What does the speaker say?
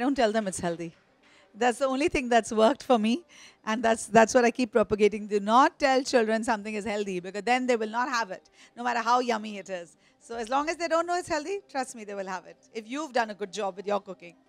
don't tell them it's healthy. That's the only thing that's worked for me, and that's what I keep propagating. Do not tell children something is healthy, because then they will not have it, no matter how yummy it is. So as long as they don't know it's healthy, trust me, they will have it, if you've done a good job with your cooking.